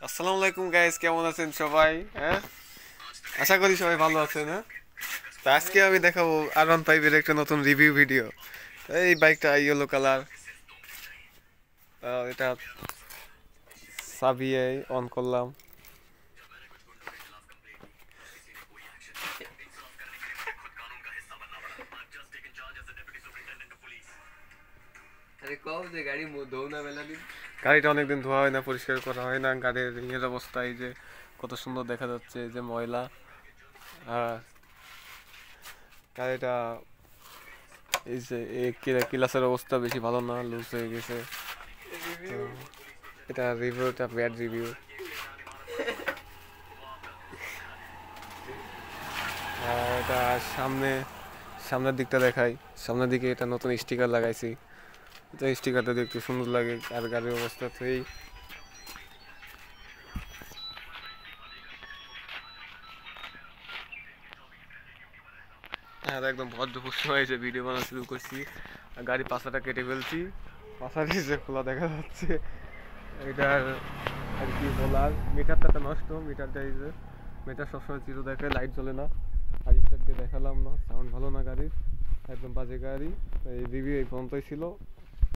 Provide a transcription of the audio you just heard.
আসসালামু আলাইকুম গাইস, কেমন আছেন সবাই? হ্যাঁ, আশা করি সবাই ভালো আছেন। হ্যাঁ, তো আজকে আমি দেখাবো R15 এর একটা নতুন রিভিউ ভিডিও। এই বাইকটা ইয়েলো কালার, এটা চাবিয়ে অন করলাম। গাড়িটা অনেকদিন ধোয়া হয় না, পরিষ্কার করা হয় না। গাড়ির ইয়ের অবস্থা এই যে কত সুন্দর দেখা যাচ্ছে, এই যে ময়লা। আর গাড়িটা এই যে কিলাসের অবস্থা বেশি ভালো না, লুজ হয়ে গেছে। তো এটা রিভিউ, এটা ব্যাড রিভিউ। আর এটা সামনের দিকটা দেখাই। সামনের দিকে এটা নতুন স্টিকার লাগাইছি, এটা স্টিকারটা দেখতে সুন্দর লাগে। আর গাড়ির অবস্থা তো এই। আর একদম ভদ্রপুর সময় যে ভিডিও বানানো শুরু করছি, আর গাড়ি পাশাটা কেটে ফেলছি। পাশার যে খোলা দেখা যাচ্ছে, এটার আর কি বলার। মিটারটা নষ্ট, মিটারটা এই যে মিটার সবসময় চিরো দেখে, লাইট জ্বলে না। আর স্টার্ট দিয়ে দেখালাম না, সাউন্ড ভালো না গাড়ির, একদম বাজে গাড়ি। এই রিভিউ এই পর্যন্তই ছিল।